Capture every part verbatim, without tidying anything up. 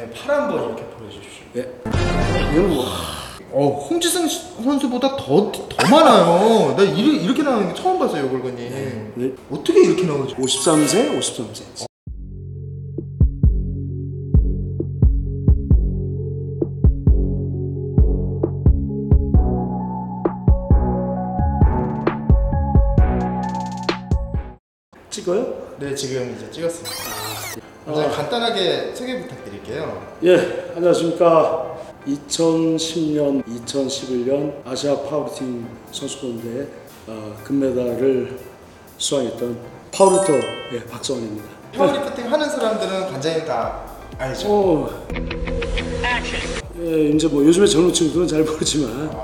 관장님 팔 한번 이렇게 보여주십시오. 예. 이건 뭐. 어, 홍지승 선수보다 더, 더 많아요. 나 이렇게, 이렇게 나오는 게 처음 봤어요, 골건님. 네. 네. 어떻게 이렇게 나오죠? 오십삼 세, 오십삼 센티미터. 찍어요? 네, 지금 이제 찍었습니다. 아, 어. 간단하게 소개 부탁드릴게요. 예, 안녕하십니까. 이천십 년, 이천십일 년 아시아 파워리프팅 선수권대회 어, 금메달을 수상했던 파워리프터 예, 박성환입니다. 파워리프팅 하는 사람들은 관장님 다 알죠? 어, 예, 이제 뭐 요즘에 젊은 친구들은 잘 모르지만 아.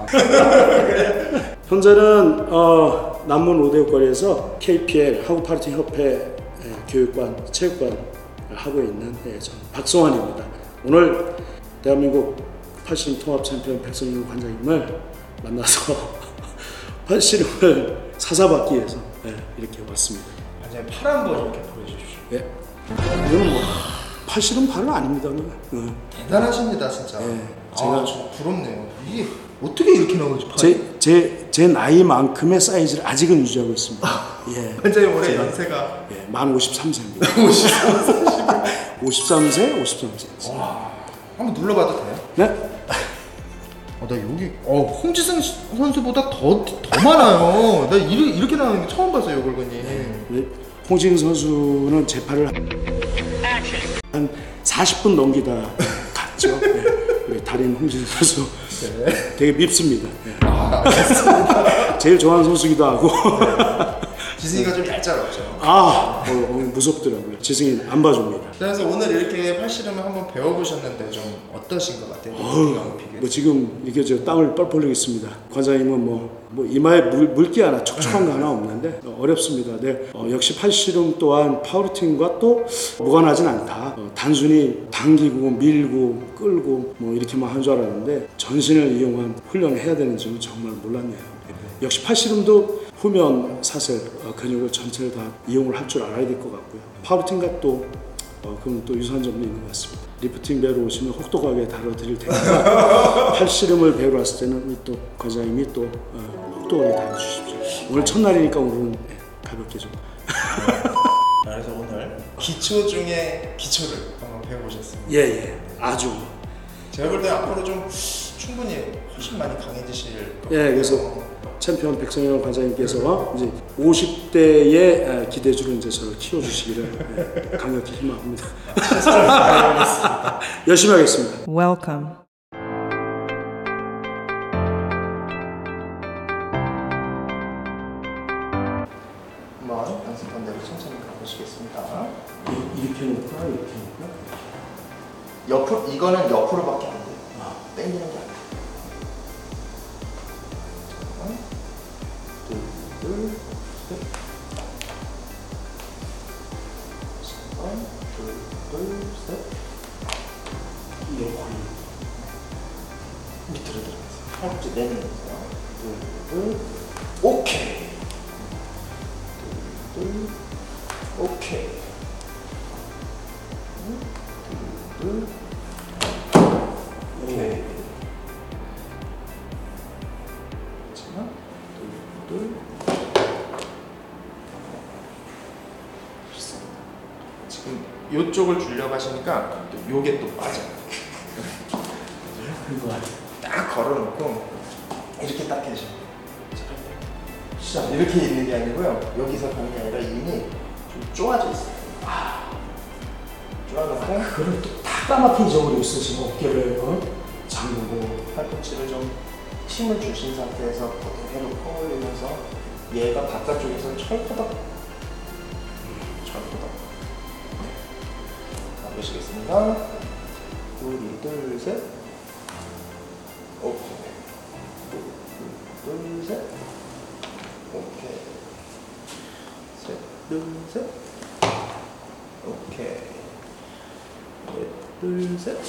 현재는 어, 남문 오대육거리에서 케이피엘 한국 파워리프팅 협회 예, 교육관, 체육관 하고 있는 예, 저는 박성환입니다. 오늘 대한민국 팔씨름 통합 챔피언 백성윤 관장님을 만나서 팔씨름을 사사받기 위해서 예, 이렇게 왔습니다. 관장님 팔 한번 이렇게 보여주십시오. 예. 이건 뭐 팔씨름 발은 아닙니다. 예. 대단하십니다, 진짜. 예, 제가 제가 좀 부럽네요. 이게 어떻게 이렇게 나오지? 제, 제, 제 나이만큼의 사이즈를 아직은 유지하고 있습니다. 예. 관장님 올해 연세가 예, 만 오십삼 세입니다. 오십삼 세. 오십삼 세, 오십삼 세. 와, 한번 눌러봐도 돼요? 네? 어, 나 여기 어, 홍지승 선수보다 더, 더 많아요. 나 이렇게, 이렇게 나오는 게 처음 봤어요, 골건님. 네. 홍지승 선수는 제 팔을 한 사십 분 넘기다 갔죠. 네. 우리 달인 홍지승 선수 네. 되게 밉습니다. 네. 아, 알겠습니다. 제일 좋아하는 선수기도 하고. 지승이가 좀 얄짤없죠. 아, 어, 어, 무섭더라고요. 지승이 안 봐줍니다. 그래서 오늘 이렇게 팔씨름을 한번 배워보셨는데 좀 어떠신 것 같아요? 어, 뭐 지금 이게 저 땀을 뻘뻘 흘리고 있습니다. 관장님은 뭐, 뭐 이마에 물, 물기 하나 촉촉한 거 하나 없는데 어, 어렵습니다. 네, 어, 역시 팔씨름 또한 파워리프팅과 또 무관하진 않다. 어, 단순히 당기고 밀고 끌고 뭐 이렇게만 한 줄 알았는데 전신을 이용한 훈련을 해야 되는 줄은 정말 몰랐네요. 네. 역시 팔씨름도 후면 사슬 어, 근육을 전체를 다 이용을 할 줄 알아야 될 것 같고요. 파워리프팅과 또 어, 그럼 또 유사한 점도 있는 것 같습니다. 리프팅 배우러 오시면 혹독하게 다뤄드릴 테니까 팔씨름을 배우러 왔을 때는 우리 또 과장님이 또 어, 혹독하게 다뤄주십시오. 오늘 첫날이니까 오늘은 네, 가볍게 좀. 그래서 오늘 기초 중에 기초를 한번 배워보셨습니다. 예예, 예. 아주. 제가 볼 때 앞으로 좀 충분히 훨씬 많이 강해지실 것 같아요. 예, 그래서 챔피언 백성현 관장님께서 이제 오십 대의 기대주로 이제 저를 키워주시기를 강력히 희망합니다. 열심히 하겠습니다. Welcome. 한번 연습한 대로 천천히 가보시겠습니다. 이렇게 놓을까? 이렇게 놓을까? 옆으로, 이거는 옆으로밖에 안 돼요. 아. 당기는 게 안 돼요. 둘, 셋. 둘, 둘, 셋. 이렇게. 밑으로 들어가세요. 팔꿈치 내밀면서. 둘, 둘. 오케이. 둘, 둘. 오케이. 둘, 둘. 오케이. 하나, 둘, 둘. 좋습니다. 지금 이쪽을 주려고 하시니까 또 요게 또 빠져요. 이거 딱 걸어놓고 이렇게 딱 해주세요. 자, 이렇게 있는 게 아니고요. 여기서 가는 게 아니라 이미 좀 쪼아져 있어요. 아, 쪼아놓고 그걸 또 까맣게 잊어버리고 있어. 지금 어깨를 어? 잠그고 팔꿈치를 좀 힘을 주신 상태에서 그대로 퍼올리면서 얘가 바깥쪽에서 철푸덕 철푸덕 네. 가보시겠습니다. 둘, 둘, 셋. 오케이. 둘, 둘, 셋. 오케이. 셋, 둘, 셋. 오케이. 넷, 둘, 셋.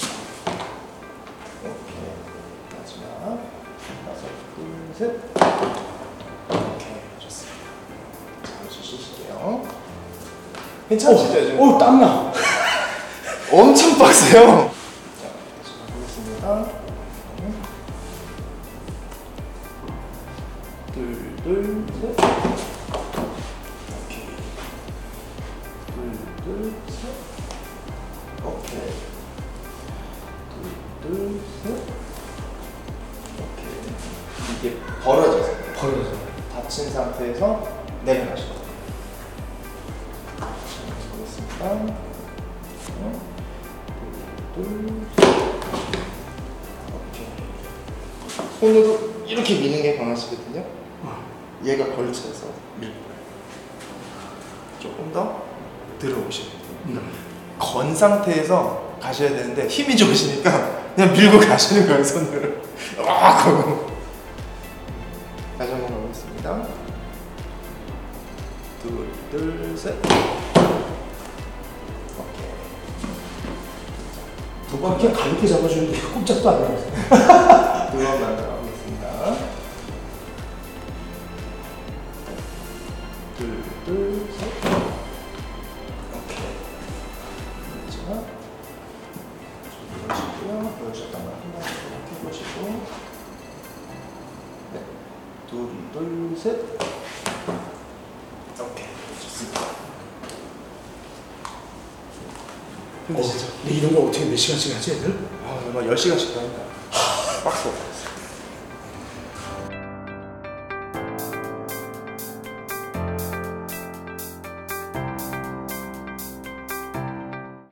오케이. 마지막. 다섯, 둘, 셋. 오케이. 좋습니다. 잠시 쉬실게요. 괜찮으시죠? 지금? 오, 땀나. 엄청 빡세요. 하겠습니다. 둘, 둘, 셋. 오케이. 둘, 둘, 셋. 오케이. 둘, 둘, 셋. 오케이. 이게 벌어져서. 벌어져. 닫힌 상태에서 내려가시고. 보겠습니다. 하나, 둘, 셋. 오케이. 손으로 이렇게 미는 게 강하시거든요. 얘가 걸쳐서 밀 거예요. 조금 더 들어오시면 돼요. 음. 건 상태에서 가셔야 되는데 힘이 좋으시니까 그냥 밀고 가시는 거예요, 손으로. 아, 그거. 다시 한번 가보겠습니다. 둘, 둘, 셋. 오케이. 두 바퀴 가볍게 잡아주는데 꼼짝도 안 해요. 두 번만 더 가보겠습니다. 둘, 둘, 셋. 오케이. 자, 보시고요. 보여주셨던 걸 한 번 더 해보시고. 네. 둘, 둘, 셋. 오케이. 좋습니다. 힘드시죠? 근데 이런 거 어떻게 몇 시간씩 하지 애들? 아, 정말 열 시간씩도 한다. 박스.